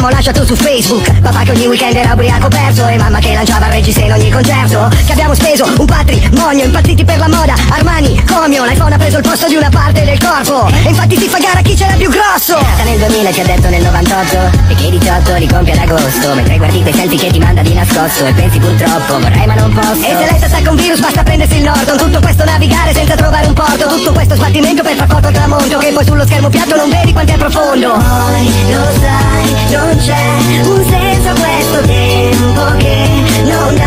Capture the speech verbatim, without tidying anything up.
l'abbiamo lasciato su Facebook. Papà che ogni weekend era ubriaco perso e mamma che lanciava reggiseno in ogni concerto. Che abbiamo speso un patrimonio, impazziti per la moda, Armani, Comio. L'iPhone ha preso il posto di una parte del corpo e infatti si fa gara chi c'era più grosso. Nata nel duemila ti ha detto nel novantotto e che i diciotto li compie ad agosto, mentre guardi quei selfie che ti manda di nascosto e pensi purtroppo vorrei ma non posso. E se lei si attacca un virus basta prendersi il Norton. Tutto questo navigare senza trovare un porto, tutto questo sbattimento per far foto al tramonto che poi sullo schermo piatto non vedi quanto è profondo. Poi lo sai, non c'è un senso a questo tempo che non dà